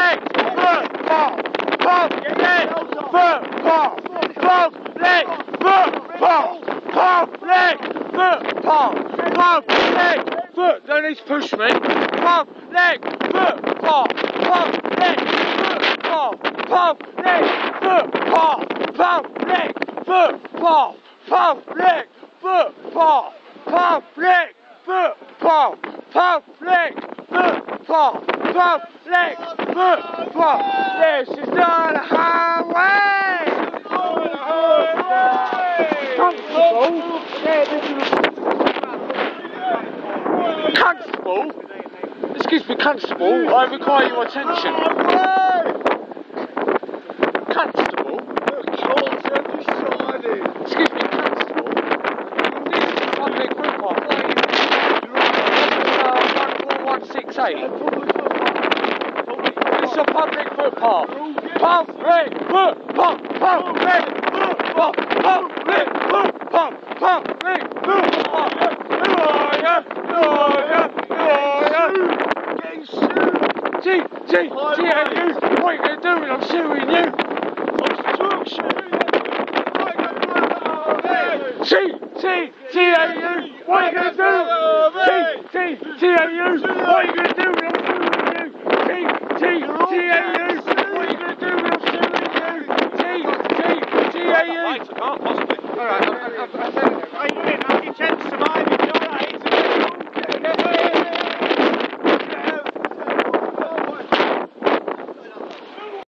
leg, foot, palm, palm, leg, foot, palm, palm, leg, foot, palm, palm, leg, foot, palm, palm, leg, foot. Don't need to push me. Palm, leg, foot, palm, palm, leg, foot, palm, palm, leg, foot, palm, palm, leg, foot, palm, palm, leg, foot, palm, palm, leg, foot, palm, palm, leg, foot, palm, palm, leg, foot, palm. This is not a highway. Constable. Constable. Excuse me, Constable. I require your attention. Constable. Excuse me, Constable. This is public footpath. 14168. It's a public footpath. Pump, leg, foot, pump, pump, leg, foot, pump, pump, leg, foot, pump, pump, leg, foot, pump. Getting sued. T-A-U, what are you going to do when I'm suing you? T-A-U, what are you going to do? T-A-U, what are you going to do when I'm suing you? T-A-U, what are you going to do when I'm suing you? T-A-U. I can't possibly. Alright,